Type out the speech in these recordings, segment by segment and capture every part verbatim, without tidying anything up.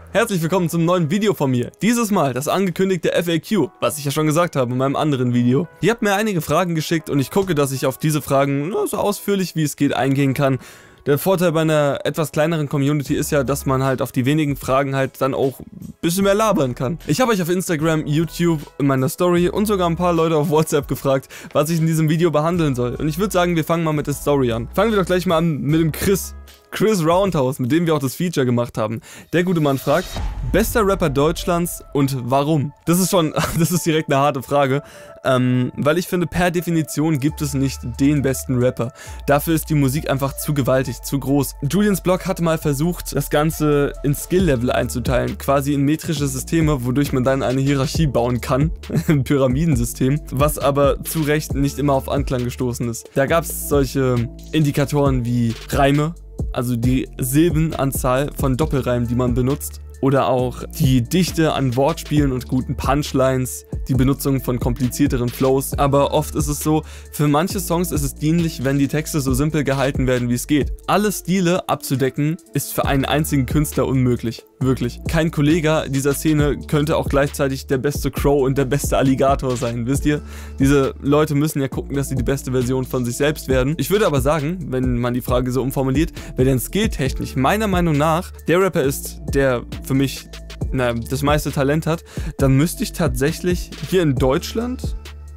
Herzlich willkommen zum neuen Video von mir. Dieses Mal das angekündigte F A Q, was ich ja schon gesagt habe in meinem anderen Video. Ihr habt mir einige Fragen geschickt und ich gucke, dass ich auf diese Fragen so ausführlich wie es geht eingehen kann. Der Vorteil bei einer etwas kleineren Community ist ja, dass man halt auf die wenigen Fragen halt dann auch ein bisschen mehr labern kann. Ich habe euch auf Instagram, YouTube, in meiner Story und sogar ein paar Leute auf WhatsApp gefragt, was ich in diesem Video behandeln soll. Und ich würde sagen, wir fangen mal mit der Story an. Fangen wir doch gleich mal an mit dem Chris. Chris Roundhouse, mit dem wir auch das Feature gemacht haben. Der gute Mann fragt, bester Rapper Deutschlands und warum? Das ist schon, das ist direkt eine harte Frage, ähm, weil ich finde, per Definition gibt es nicht den besten Rapper. Dafür ist die Musik einfach zu gewaltig, zu groß. Julians Blog hatte mal versucht, das Ganze in Skill-Level einzuteilen, quasi in metrische Systeme, wodurch man dann eine Hierarchie bauen kann, ein Pyramidensystem, was aber zu Recht nicht immer auf Anklang gestoßen ist. Da gab es solche Indikatoren wie Reime, also die Silbenanzahl von Doppelreimen, die man benutzt, oder auch die Dichte an Wortspielen und guten Punchlines, die Benutzung von komplizierteren Flows. Aber oft ist es so, für manche Songs ist es dienlich, wenn die Texte so simpel gehalten werden, wie es geht. Alle Stile abzudecken, ist für einen einzigen Künstler unmöglich. Wirklich. Kein Kollege dieser Szene könnte auch gleichzeitig der beste Crow und der beste Alligator sein, wisst ihr? Diese Leute müssen ja gucken, dass sie die beste Version von sich selbst werden. Ich würde aber sagen, wenn man die Frage so umformuliert, wer denn skilltechnisch meiner Meinung nach der Rapper ist, der für mich na, das meiste Talent hat, dann müsste ich tatsächlich hier in Deutschland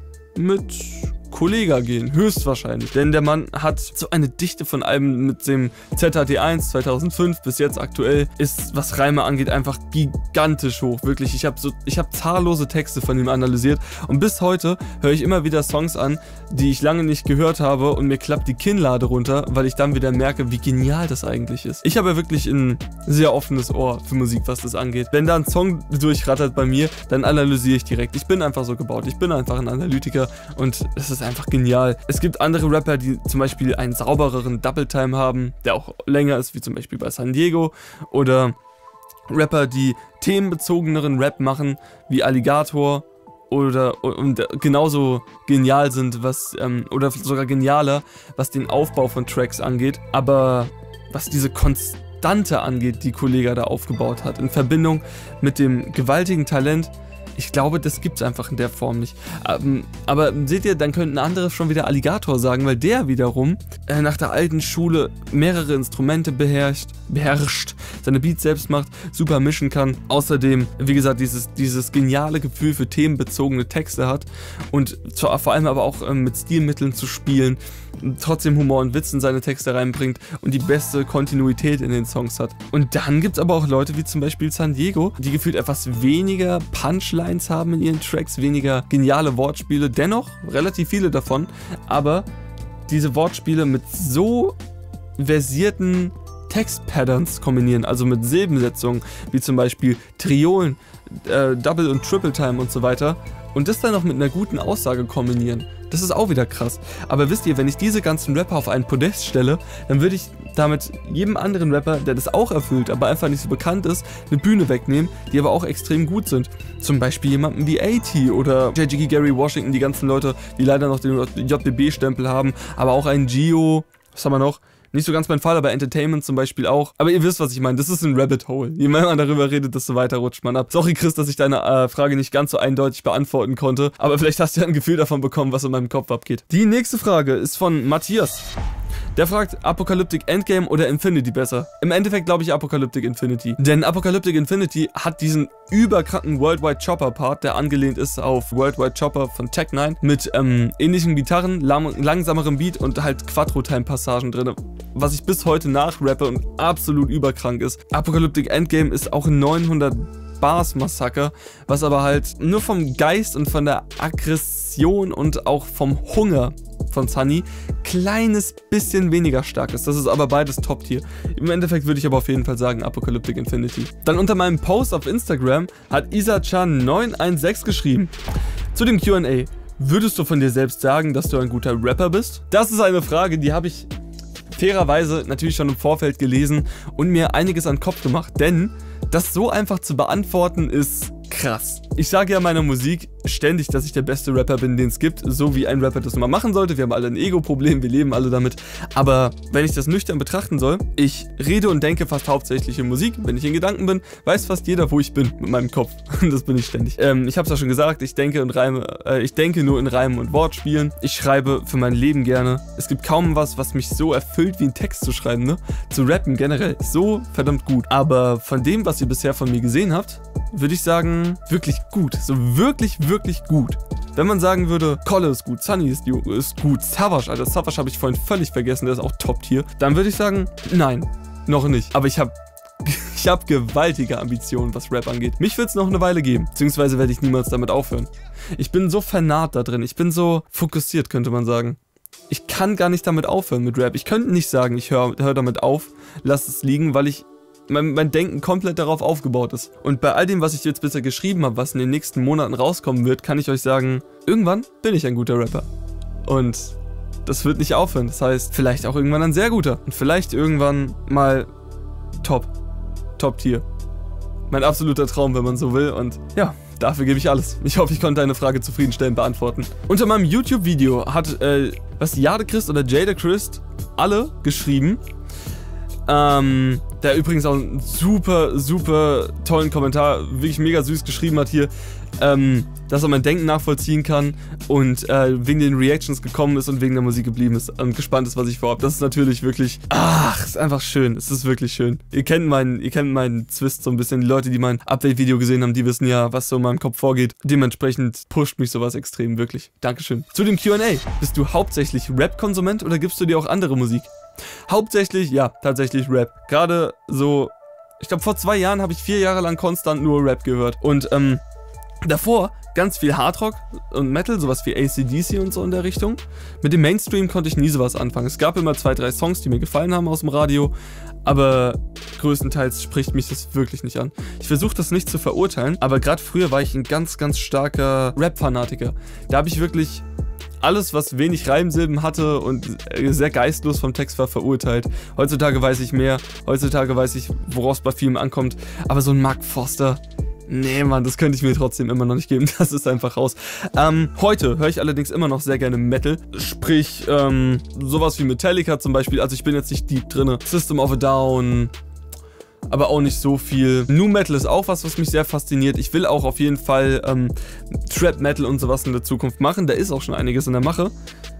mit Kollega gehen, höchstwahrscheinlich. Denn der Mann hat so eine Dichte von Alben mit dem Z H T eins zweitausendfünf bis jetzt aktuell, ist, was Reime angeht, einfach gigantisch hoch. Wirklich, ich habe so, ich habe zahllose Texte von ihm analysiert und bis heute höre ich immer wieder Songs an, die ich lange nicht gehört habe und mir klappt die Kinnlade runter, weil ich dann wieder merke, wie genial das eigentlich ist. Ich habe ja wirklich ein sehr offenes Ohr für Musik, was das angeht. Wenn da ein Song durchrattert bei mir, dann analysiere ich direkt. Ich bin einfach so gebaut. Ich bin einfach ein Analytiker und es ist einfach genial. Es gibt andere Rapper, die zum Beispiel einen saubereren Double Time haben, der auch länger ist, wie zum Beispiel bei San Diego, oder Rapper, die themenbezogeneren Rap machen, wie Alligator, oder und genauso genial sind, was ähm, oder sogar genialer, was den Aufbau von Tracks angeht, aber was diese Konstante angeht, die Kollega da aufgebaut hat, in Verbindung mit dem gewaltigen Talent. Ich glaube, das gibt es einfach in der Form nicht. Ähm, aber seht ihr, dann könnten andere schon wieder Alligator sagen, weil der wiederum äh, nach der alten Schule mehrere Instrumente beherrscht, beherrscht, seine Beats selbst macht, super mischen kann. Außerdem, wie gesagt, dieses, dieses geniale Gefühl für themenbezogene Texte hat und zwar vor allem aber auch ähm, mit Stilmitteln zu spielen, trotzdem Humor und Witz in seine Texte reinbringt und die beste Kontinuität in den Songs hat. Und dann gibt es aber auch Leute wie zum Beispiel San Diego, die gefühlt etwas weniger Punchlines haben in ihren Tracks, weniger geniale Wortspiele, dennoch relativ viele davon, aber diese Wortspiele mit so versierten Textpatterns kombinieren, also mit Silbensetzungen, wie zum Beispiel Triolen, äh, Double und Triple Time und so weiter, und das dann noch mit einer guten Aussage kombinieren. Das ist auch wieder krass. Aber wisst ihr, wenn ich diese ganzen Rapper auf einen Podest stelle, dann würde ich damit jedem anderen Rapper, der das auch erfüllt, aber einfach nicht so bekannt ist, eine Bühne wegnehmen, die aber auch extrem gut sind. Zum Beispiel jemanden wie A T oder J G Gary Washington, die ganzen Leute, die leider noch den J B B-Stempel haben, aber auch ein Gio, was haben wir noch? Nicht so ganz mein Fall, aber Entertainment zum Beispiel auch. Aber ihr wisst, was ich meine. Das ist ein Rabbit Hole. Je mehr man darüber redet, desto weiter rutscht man ab. Sorry, Chris, dass ich deine äh, Frage nicht ganz so eindeutig beantworten konnte. Aber vielleicht hast du ja ein Gefühl davon bekommen, was in meinem Kopf abgeht. Die nächste Frage ist von Matthias. Der fragt, Apocalyptic Endgame oder Infinity besser? Im Endeffekt glaube ich Apocalyptic Infinity. Denn Apocalyptic Infinity hat diesen überkranken Worldwide Chopper Part, der angelehnt ist auf Worldwide Chopper von Tech neun, mit ähm, ähnlichen Gitarren, lang langsamerem Beat und halt Quattro-Time-Passagen drin, was ich bis heute nachrappe und absolut überkrank ist. Apocalyptic Endgame ist auch ein neunhundert Bars Massaker, was aber halt nur vom Geist und von der Aggression und auch vom Hunger von Sunny kleines bisschen weniger stark ist. Das ist aber beides Top-Tier. Im Endeffekt würde ich aber auf jeden Fall sagen Apocalyptic Infinity. Dann unter meinem Post auf Instagram hat Isachan neun eins sechs geschrieben. Zu dem Q und A. Würdest du von dir selbst sagen, dass du ein guter Rapper bist? Das ist eine Frage, die habe ich fairerweise natürlich schon im Vorfeld gelesen und mir einiges an den Kopf gemacht, denn das so einfach zu beantworten ist krass. Ich sage ja meiner Musik ständig, dass ich der beste Rapper bin, den es gibt, so wie ein Rapper das immer machen sollte. Wir haben alle ein Ego-Problem, wir leben alle damit. Aber wenn ich das nüchtern betrachten soll, ich rede und denke fast hauptsächlich in Musik. Wenn ich in Gedanken bin, weiß fast jeder, wo ich bin mit meinem Kopf. Das bin ich ständig. Ähm, ich habe es ja schon gesagt, ich denke und reime, äh, ich denke nur in Reimen und Wortspielen. Ich schreibe für mein Leben gerne. Es gibt kaum was, was mich so erfüllt, wie einen Text zu schreiben, ne? Zu rappen generell ist so verdammt gut. Aber von dem, was ihr bisher von mir gesehen habt, würde ich sagen, wirklich gut. So wirklich, wirklich gut. Wenn man sagen würde, Kolle ist gut, Sunny ist, ist gut, Savage, Alter, Savage habe ich vorhin völlig vergessen, der ist auch Top-Tier, dann würde ich sagen, nein, noch nicht. Aber ich habe ich hab gewaltige Ambitionen, was Rap angeht. Mich wird es noch eine Weile geben, beziehungsweise werde ich niemals damit aufhören. Ich bin so vernarrt da drin, ich bin so fokussiert, könnte man sagen. Ich kann gar nicht damit aufhören mit Rap. Ich könnte nicht sagen, ich höre hör damit auf, lass es liegen, weil ich Mein, mein Denken komplett darauf aufgebaut ist. Und bei all dem, was ich jetzt bisher geschrieben habe, was in den nächsten Monaten rauskommen wird, kann ich euch sagen, irgendwann bin ich ein guter Rapper. Und das wird nicht aufhören. Das heißt, vielleicht auch irgendwann ein sehr guter. Und vielleicht irgendwann mal Top. Top-Tier. Mein absoluter Traum, wenn man so will. Und ja, dafür gebe ich alles. Ich hoffe, ich konnte deine Frage zufriedenstellend beantworten. Unter meinem YouTube-Video hat, äh, was, Jadechrist oder Jadechrist alle geschrieben. Ähm, der übrigens auch einen super, super tollen Kommentar, wirklich mega süß geschrieben hat hier, ähm, dass er mein Denken nachvollziehen kann und äh, wegen den Reactions gekommen ist und wegen der Musik geblieben ist und gespannt ist, was ich vorhabe. Das ist natürlich wirklich, ach, ist einfach schön, es ist wirklich schön. Ihr kennt meinen, ihr kennt meinen Twist so ein bisschen, die Leute, die mein Update-Video gesehen haben, die wissen ja, was so in meinem Kopf vorgeht. Dementsprechend pusht mich sowas extrem, wirklich. Dankeschön. Zu dem Q und A, bist du hauptsächlich Rap-Konsument oder gibst du dir auch andere Musik? Hauptsächlich, ja, tatsächlich Rap. Gerade so, ich glaube vor zwei Jahren habe ich vier Jahre lang konstant nur Rap gehört. Und ähm, davor ganz viel Hardrock und Metal, sowas wie A C D C und so in der Richtung. Mit dem Mainstream konnte ich nie sowas anfangen. Es gab immer zwei, drei Songs, die mir gefallen haben aus dem Radio, aber größtenteils spricht mich das wirklich nicht an. Ich versuche das nicht zu verurteilen, aber gerade früher war ich ein ganz, ganz starker Rap-Fanatiker. Da habe ich wirklich alles, was wenig Reimsilben hatte und sehr geistlos vom Text war, verurteilt. Heutzutage weiß ich mehr, heutzutage weiß ich, woraus bei vielen ankommt, aber so ein Mark Foster, nee, Mann, das könnte ich mir trotzdem immer noch nicht geben, das ist einfach raus. Ähm, heute höre ich allerdings immer noch sehr gerne Metal, sprich, ähm, sowas wie Metallica zum Beispiel, also ich bin jetzt nicht deep drinne, System of a Down, aber auch nicht so viel. Nu Metal ist auch was, was mich sehr fasziniert. Ich will auch auf jeden Fall ähm, Trap Metal und sowas in der Zukunft machen. Da ist auch schon einiges in der Mache.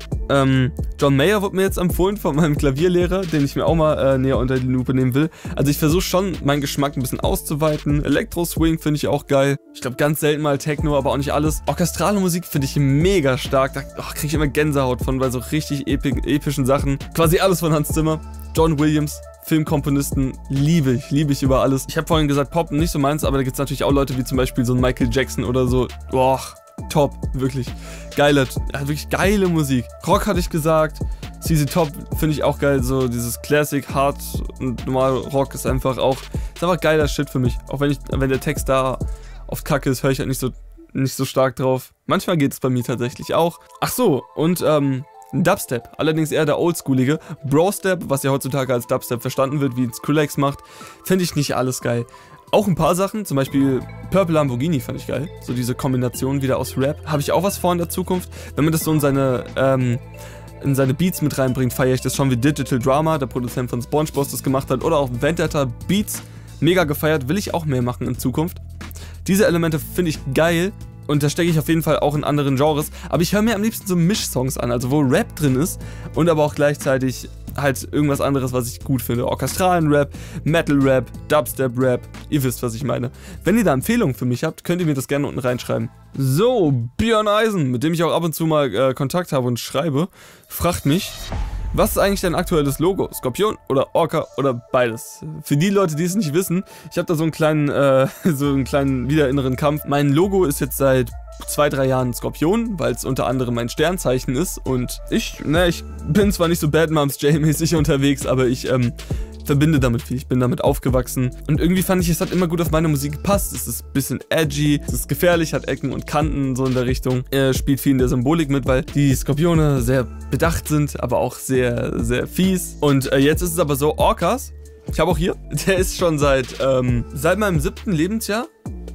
Ähm, John Mayer wurde mir jetzt empfohlen von meinem Klavierlehrer, den ich mir auch mal äh, näher unter die Lupe nehmen will. Also ich versuche schon, meinen Geschmack ein bisschen auszuweiten. Elektro-Swing finde ich auch geil. Ich glaube ganz selten mal Techno, aber auch nicht alles. Orchestrale Musik finde ich mega stark. Da oh, kriege ich immer Gänsehaut von, bei so richtig epi epischen Sachen. Quasi alles von Hans Zimmer. John Williams. Filmkomponisten liebe ich, liebe ich über alles. Ich habe vorhin gesagt, Pop nicht so meins, aber da gibt es natürlich auch Leute wie zum Beispiel so ein Michael Jackson oder so. Boah, top, wirklich. Geile, wirklich geile Musik. Rock hatte ich gesagt, C C Top finde ich auch geil, so dieses Classic, Hard und normal Rock ist einfach auch, ist einfach geiler Shit für mich. Auch wenn ich, wenn der Text da oft kacke ist, höre ich halt nicht so, nicht so stark drauf. Manchmal geht es bei mir tatsächlich auch. Ach so, und ähm, Dubstep, allerdings eher der oldschoolige. Brostep, was ja heutzutage als Dubstep verstanden wird, wie Skrillex macht, finde ich nicht alles geil. Auch ein paar Sachen, zum Beispiel Purple Lamborghini fand ich geil. So diese Kombination wieder aus Rap. Habe ich auch was vor in der Zukunft. Wenn man das so in seine, ähm, in seine Beats mit reinbringt, feiere ich das schon wie Digital Drama, der Produzent von SpongeBob das gemacht hat. Oder auch Vendetta Beats, mega gefeiert, will ich auch mehr machen in Zukunft. Diese Elemente finde ich geil. Und da stecke ich auf jeden Fall auch in anderen Genres. Aber ich höre mir am liebsten so Mischsongs an, also wo Rap drin ist und aber auch gleichzeitig halt irgendwas anderes, was ich gut finde. Orchestralen Rap, Metal Rap, Dubstep Rap. Ihr wisst, was ich meine. Wenn ihr da Empfehlungen für mich habt, könnt ihr mir das gerne unten reinschreiben. So, Björn Eisen, mit dem ich auch ab und zu mal äh, Kontakt habe und schreibe, fragt mich, was ist eigentlich dein aktuelles Logo? Skorpion oder Orca oder beides? Für die Leute, die es nicht wissen, ich habe da so einen kleinen, äh, so einen kleinen wieder inneren Kampf. Mein Logo ist jetzt seit zwei, drei Jahren Skorpion, weil es unter anderem mein Sternzeichen ist. Und ich, ne, ich bin zwar nicht so Bad Moms J-mäßig unterwegs, aber ich, ähm, verbinde damit viel, ich bin damit aufgewachsen und irgendwie fand ich, es hat immer gut auf meine Musik gepasst. Es ist ein bisschen edgy, es ist gefährlich, hat Ecken und Kanten, so in der Richtung. Er spielt viel in der Symbolik mit, weil die Skorpione sehr bedacht sind, aber auch sehr, sehr fies. Und äh, jetzt ist es aber so, Orcas, ich habe auch hier, der ist schon seit, ähm, seit meinem siebten Lebensjahr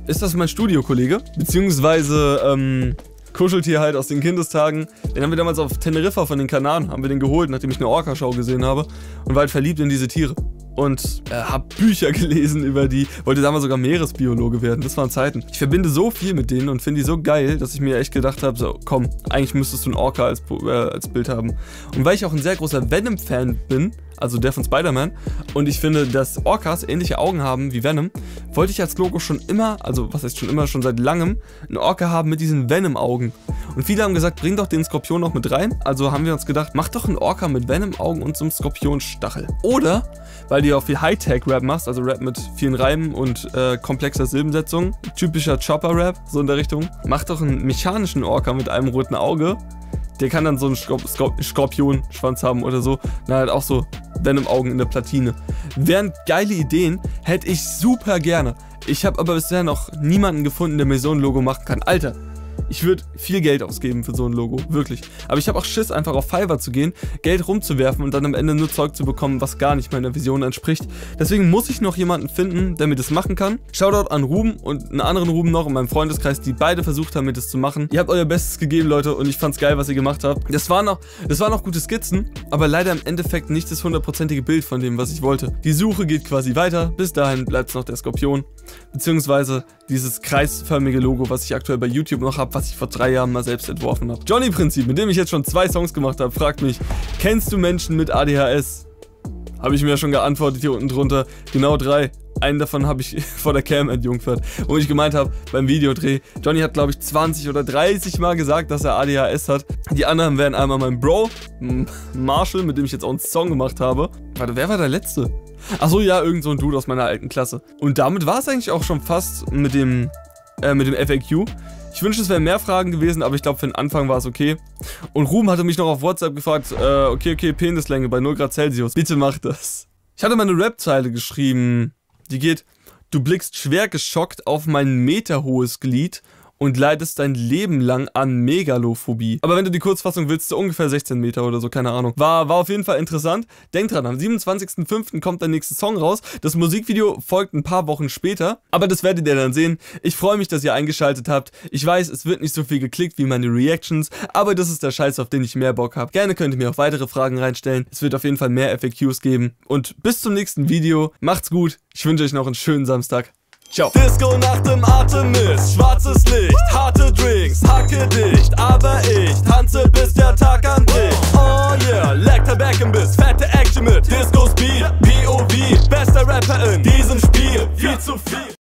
ist das mein Studiokollege, beziehungsweise, ähm, Kuscheltier halt aus den Kindestagen. Den haben wir damals auf Teneriffa von den Kanaren, haben wir den geholt, nachdem ich eine Orca-Show gesehen habe und war halt verliebt in diese Tiere. Und äh, hab Bücher gelesen über die, wollte damals sogar Meeresbiologe werden, das waren Zeiten. Ich verbinde so viel mit denen und finde die so geil, dass ich mir echt gedacht habe, so komm, eigentlich müsstest du einen Orca als, äh, als Bild haben. Und weil ich auch ein sehr großer Venom-Fan bin, also der von Spider-Man, und ich finde, dass Orcas ähnliche Augen haben wie Venom, wollte ich als Logo schon immer, also was heißt schon immer, schon seit langem, einen Orca haben mit diesen Venom-Augen. Und viele haben gesagt, bring doch den Skorpion noch mit rein, also haben wir uns gedacht, mach doch einen Orca mit Venom-Augen und so einem Skorpionstachel. Oder, weil du ja auch viel Hightech-Rap machst, also Rap mit vielen Reimen und äh, komplexer Silbensetzung, typischer Chopper-Rap, so in der Richtung, mach doch einen mechanischen Orca mit einem roten Auge. Der kann dann so einen Skorp Skorp Skorpionschwanz haben oder so. Na, halt auch so Venom-Augen in der Platine. Wären geile Ideen, hätte ich super gerne. Ich habe aber bisher noch niemanden gefunden, der mir so ein Logo machen kann. Alter, ich würde viel Geld ausgeben für so ein Logo, wirklich. Aber ich habe auch Schiss, einfach auf Fiverr zu gehen, Geld rumzuwerfen und dann am Ende nur Zeug zu bekommen, was gar nicht meiner Vision entspricht. Deswegen muss ich noch jemanden finden, der mir das machen kann. Shoutout an Ruben und einen anderen Ruben noch in meinem Freundeskreis, die beide versucht haben, mir das zu machen. Ihr habt euer Bestes gegeben, Leute, und ich fand's geil, was ihr gemacht habt. Das waren noch, das waren noch gute Skizzen, aber leider im Endeffekt nicht das hundertprozentige Bild von dem, was ich wollte. Die Suche geht quasi weiter, bis dahin bleibt es noch der Skorpion, beziehungsweise dieses kreisförmige Logo, was ich aktuell bei YouTube noch habe, was ich vor drei Jahren mal selbst entworfen habe. Johnny-Prinzip, mit dem ich jetzt schon zwei Songs gemacht habe, fragt mich, kennst du Menschen mit A D H S? Habe ich mir ja schon geantwortet hier unten drunter. Genau drei. Einen davon habe ich vor der Cam entjungfert, wo ich gemeint habe, beim Videodreh, Johnny hat glaube ich zwanzig oder dreißig Mal gesagt, dass er A D H S hat. Die anderen wären einmal mein Bro, Marshall, mit dem ich jetzt auch einen Song gemacht habe. Warte, wer war der Letzte? Achso, ja, irgend so ein Dude aus meiner alten Klasse. Und damit war es eigentlich auch schon fast mit dem, äh, mit dem F A Q. Ich wünschte, es wären mehr Fragen gewesen, aber ich glaube, für den Anfang war es okay. Und Ruben hatte mich noch auf WhatsApp gefragt, äh, okay, okay, Penislänge bei null Grad Celsius. Bitte mach das. Ich hatte mal eine Rap-Zeile geschrieben, die geht, du blickst schwer geschockt auf mein meterhohes Glied und leidest dein Leben lang an Megalophobie. Aber wenn du die Kurzfassung willst, so ungefähr sechzehn Meter oder so, keine Ahnung. War, war auf jeden Fall interessant. Denk dran, am siebenundzwanzigsten fünften kommt der nächste Song raus. Das Musikvideo folgt ein paar Wochen später, aber das werdet ihr dann sehen. Ich freue mich, dass ihr eingeschaltet habt. Ich weiß, es wird nicht so viel geklickt wie meine Reactions, aber das ist der Scheiß, auf den ich mehr Bock habe. Gerne könnt ihr mir auch weitere Fragen reinstellen. Es wird auf jeden Fall mehr F A Qs geben. Und bis zum nächsten Video. Macht's gut. Ich wünsche euch noch einen schönen Samstag. Ciao. Disco nach dem Artemis, schwarzes Licht, harte Drinks, hacke dicht, aber ich tanze bis der Tag anbricht. Oh yeah, leck der Beckenbiss, fette Action mit Disco Speed, P O V, bester Rapper in diesem Spiel, viel zu viel.